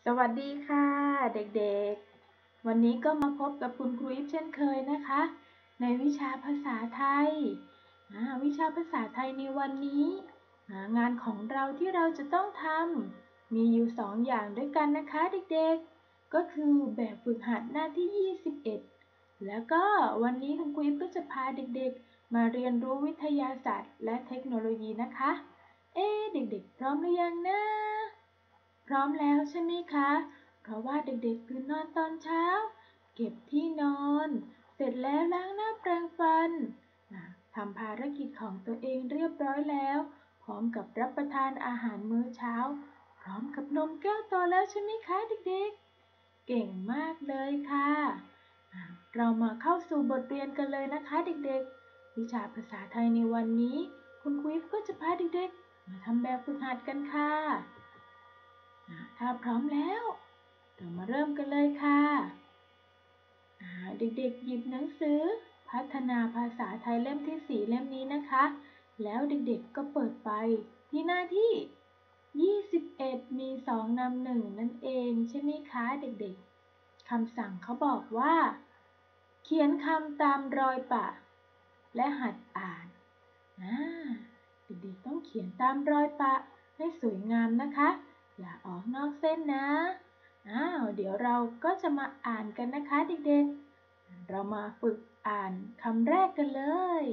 สวัสดีค่ะเด็กๆ วันนี้ก็มาพบกับคุณครูอีฟเช่นเคยนะคะในวิชาภาษาไทยวิชาภาษาไทยในวันนี้งานของเราที่เราจะต้องทำมีอยู่2อย่างด้วยกันนะคะเด็กๆ ก็คือแบบฝึกหัดหน้าที่21แล้วก็วันนี้คุณครูอีฟก็จะพาเด็กๆมาเรียนรู้วิทยาศาสตร์และเทคโนโลยีนะคะเด็กๆพร้อมหรือยังนะ พร้อมแล้วใช่ไหมคะ เพราะว่าเด็กๆตื่นนอนตอนเช้าเก็บที่นอน เสร็จแล้วล้างหน้าแปรงฟันทำภารกิจของตัวเองเรียบร้อยแล้วพร้อมกับรับประทานอาหารมื้อเช้าพร้อมกับนมแก้วโตแล้วใช่ไหมคะเด็กๆ เก่งมากเลยค่ะเรามาเข้าสู่บทเรียนกันเลยนะคะเด็กๆ วิชาภาษาไทยในวันนี้คุณครูก็จะพาเด็กๆมาทำแบบฝึกหัดกันค่ะ ถ้าพร้อมแล้วเรามาเริ่มกันเลยค่ะเด็กๆหยิบหนังสือพัฒนาภาษาไทยเล่มที่4เล่มนี้นะคะแล้วเด็กๆก็เปิดไปที่หน้าที่21มี2นำ1นั่นเองใช่ไหมคะเด็กๆคำสั่งเขาบอกว่าเขียนคำตามรอยปะและหัดอ่านเด็กๆต้องเขียนตามรอยปะให้สวยงามนะคะอย่าออกนอกเส้นนะเดี๋ยวเราก็จะมาอ่านกันนะคะเด็กๆเรามาฝึกอ่านคำแรกกันเลย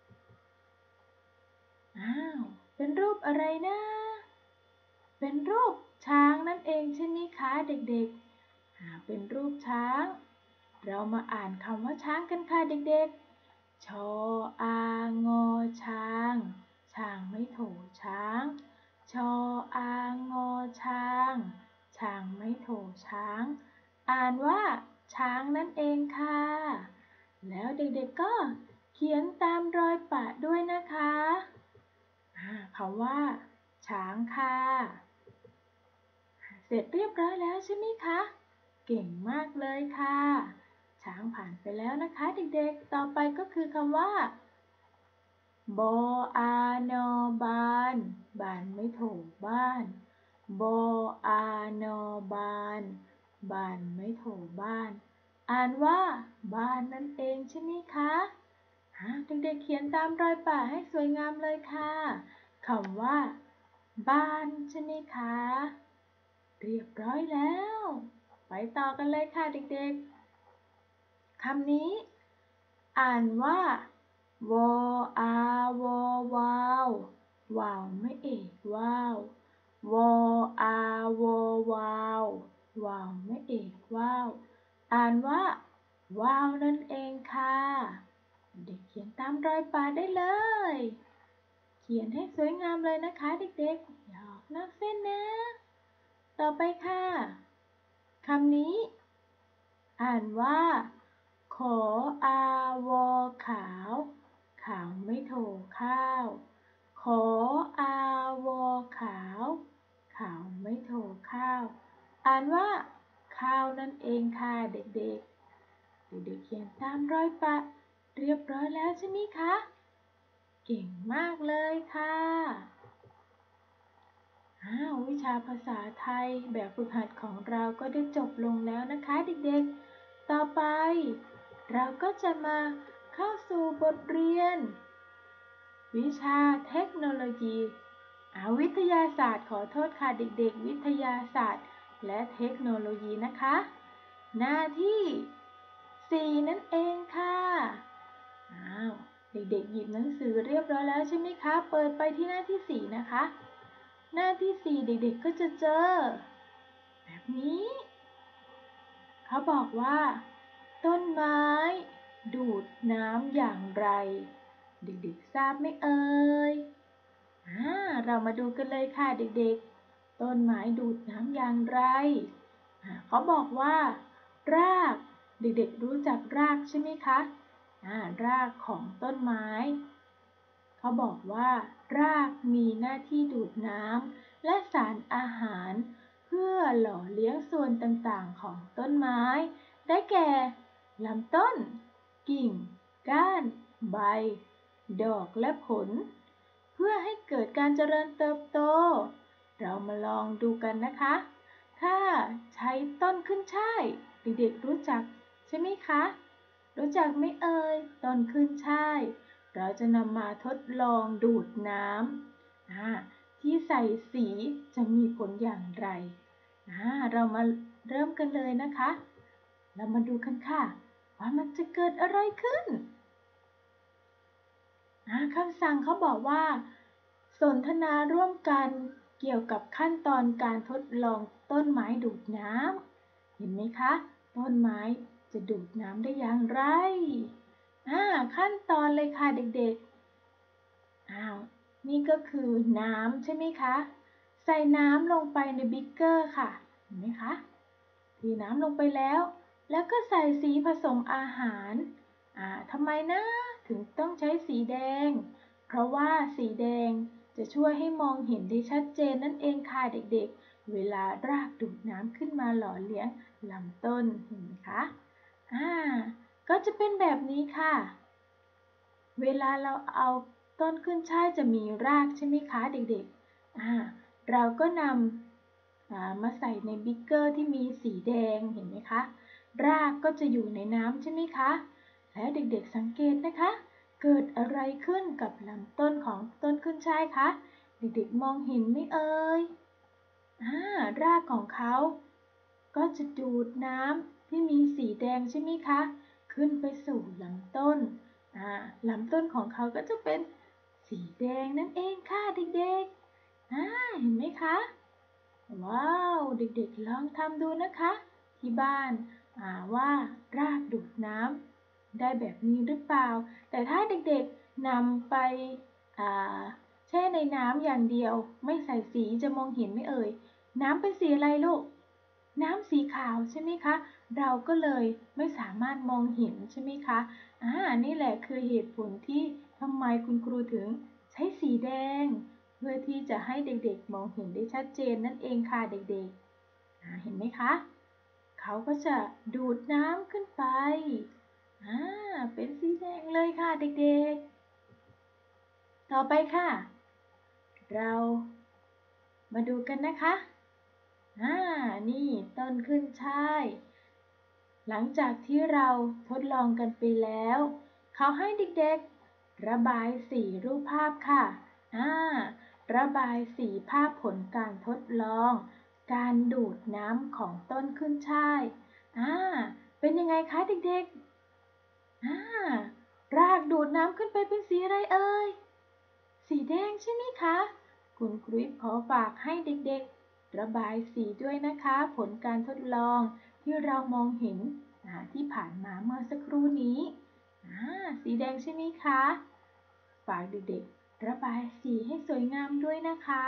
เป็นรูปอะไรนะเป็นรูปช้างนั่นเองใช่ไหมคะเด็กๆเป็นรูปช้างเรามาอ่านคำว่าช้างกันค่ะเด็กๆชออางอช้างช้างไม่โถช้างชออางอช้างช้างไม่โถช้างอ่านว่าช้างนั่นเองค่ะแล้วเด็กๆก็เขียนตามรอยปะด้วยนะคะคำว่าช้างค่ะเสร็จเรียบร้อยแล้วใช่ไหมคะเก่งมากเลยค่ะช้างผ่านไปแล้วนะคะเด็กๆต่อไปก็คือคำว่าบออานอบานบานไม่โถบ้านบออานอบานบานไม่โถบ้านอ่านว่าบ้านนั่นเองใช่ไหมคะเด็กๆเขียนตามรอยปะให้สวยงามเลยค่ะคำว่าบ้านใช่ไหมคะเรียบร้อยแล้วไปต่อกันเลยค่ะเด็กๆคำนี้อ่านว่าวออาวอวาววาวไม่เอกว้าววออาวอวาววาวไม่เอกว้าวอ่านว่าว้าวนั่นเองค่ะเด็กเขียนตามรอยปาได้เลยเขียนให้สวยงามเลยนะคะเด็กๆอย่าออกนอกเส้นนะต่อไปค่ะคำนี้อ่านว่าขออาวอขาวขาวไม่โถข้าวขออาวอขาวขาวไม่โถข้าวอ่านว่าข้าวนั่นเองค่ะเด็กๆเด็กๆเขียนตามรอยปะเรียบร้อยแล้วใช่ไหมคะเก่งมากเลยค่ะวิชาภาษาไทยแบบฝึกหัดของเราก็ได้จบลงแล้วนะคะเด็กๆต่อไปเราก็จะมาเข้าสู่บทเรียนวิชาเทคโนโลยีวิทยาศาสตร์ขอโทษค่ะเด็กๆวิทยาศาสตร์และเทคโนโลยีนะคะหน้าที่4นั่นเองค่ะเด็กๆหยิบหนังสือเรียบร้อยแล้วใช่ไหมคะเปิดไปที่หน้าที่4นะคะหน้าที่4เด็กๆก็จะเจอแบบนี้เขาบอกว่าต้นไม้ดูดน้ำอย่างไรเด็กๆทราบไหมเอ่ยเรามาดูกันเลยค่ะเด็กๆต้นไม้ดูดน้ำอย่างไรเขาบอกว่ารากเด็กๆรู้จักรากใช่ไหมคะรากของต้นไม้เขาบอกว่ารากมีหน้าที่ดูดน้ำและสารอาหารเพื่อหล่อเลี้ยงส่วนต่างๆของต้นไม้ได้แก่ลำต้นกิ่งก้านใบดอกและผลเพื่อให้เกิดการเจริญเติบโตเรามาลองดูกันนะคะค่ะใช้ต้นขึ้นฉ่ายเด็กๆรู้จักใช่ไหมคะรู้จักไหมเอ่ยต้นขึ้นฉ่ายเราจะนำมาทดลองดูดน้ำที่ใส่สีจะมีผลอย่างไรเรามาเริ่มกันเลยนะคะเรามาดูกันค่ะว่ามันจะเกิดอะไรขึ้นคำสั่งเขาบอกว่าสนทนาร่วมกันเกี่ยวกับขั้นตอนการทดลองต้นไม้ดูดน้ำเห็นไหมคะต้นไม้จะดูดน้ำได้อย่างไรขั้นตอนเลยค่ะเด็กๆนี่ก็คือน้ำใช่ไหมคะใส่น้ำลงไปในบิ๊กเกอร์ค่ะเห็นไหมคะเทน้ำลงไปแล้วก็ใส่สีผสมอาหารทำไมนะถึงต้องใช้สีแดงเพราะว่าสีแดงจะช่วยให้มองเห็นได้ชัดเจนนั่นเองค่ะเด็กๆเวลารากดูดน้ำขึ้นมาหล่อเลี้ยงลำต้นเห็นไหมคะก็จะเป็นแบบนี้ค่ะเวลาเราเอาต้นขึ้นช่ายจะมีรากใช่ไหมคะเด็กๆเราก็นำมาใส่ในบิ๊กเกอร์ที่มีสีแดงเห็นไหมคะรากก็จะอยู่ในน้ำใช่ไหมคะแล้วเด็กๆสังเกตนะคะเกิดอะไรขึ้นกับลำต้นของต้นขึ้นช่ายคะเด็กๆมองเห็นไหมเอ่ยรากของเขาก็จะดูดน้ำที่มีสีแดงใช่ไหมคะขึ้นไปสู่ลำต้นลำต้นของเขาก็จะเป็นสีแดงนั่นเองค่ะเด็กๆเห็นไหมคะว้าวเด็กๆลองทำดูนะคะที่บ้านว่ารากดูดน้ำได้แบบนี้หรือเปล่าแต่ถ้าเด็กๆนำไปอ่าแช่ในน้ำอย่างเดียวไม่ใส่สีจะมองเห็นไหมเอ่ยน้ำเป็นสีอะไรลูกน้ำสีขาวใช่ไหมคะเราก็เลยไม่สามารถมองเห็นใช่ไหมคะนี่แหละคือเหตุผลที่ทำไมคุณครูถึงใช้สีแดงเพื่อที่จะให้เด็กๆมองเห็นได้ชัดเจนนั่นเองค่ะเด็กๆเห็นไหมคะเขาก็จะดูดน้ำขึ้นไปเป็นสีแดงเลยค่ะเด็กๆต่อไปค่ะเรามาดูกันนะคะนี่ต้นขึ้นช่ายหลังจากที่เราทดลองกันไปแล้วเขาให้เด็กๆระบายสีรูปภาพค่ะระบายสีภาพผลการทดลองการดูดน้ำของต้นขึ้นช่ายเป็นยังไงคะเด็กๆรากดูดน้ำขึ้นไปเป็นสีอะไรเอ่ยสีแดงใช่ไหมคะคุณครูขอฝากให้เด็กๆระบายสีด้วยนะคะผลการทดลองที่เรามองเห็นที่ผ่านมาเมื่อสักครู่นี้สีแดงใช่ไหมคะฝากเด็กๆระบายสีให้สวยงามด้วยนะคะ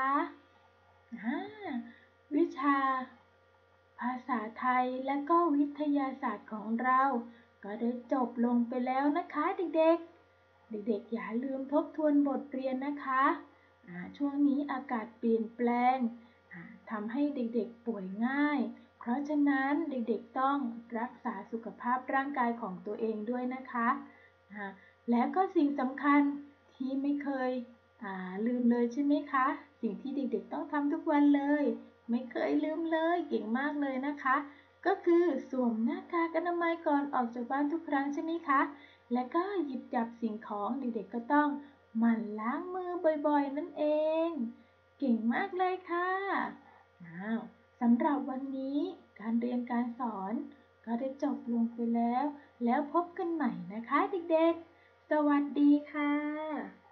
วิชาภาษาไทยและก็วิทยาศาสตร์ของเราก็ได้จบลงไปแล้วนะคะเด็กๆเด็กๆอย่าลืมทบทวนบทเรียนนะคะช่วงนี้อากาศเปลี่ยนแปลงทำให้เด็กๆป่วยง่ายเพราะฉะนั้นเด็กๆต้องรักษาสุขภาพร่างกายของตัวเองด้วยนะคะและก็สิ่งสำคัญที่ไม่เคยลืมเลยใช่ไหมคะสิ่งที่เด็กๆต้องทำทุกวันเลยไม่เคยลืมเลยเก่งมากเลยนะคะก็คือสวมหน้ากากอนามัยก่อนออกจากบ้านทุกครั้งใช่ไหมคะและก็หยิบจับสิ่งของเด็กๆก็ต้องหมั่นล้างมือบ่อยๆนั่นเองเก่งมากเลยค่ะสำหรับวันนี้การเรียนการสอนก็ได้จบลงไปแล้วพบกันใหม่นะคะเด็กๆสวัสดีค่ะ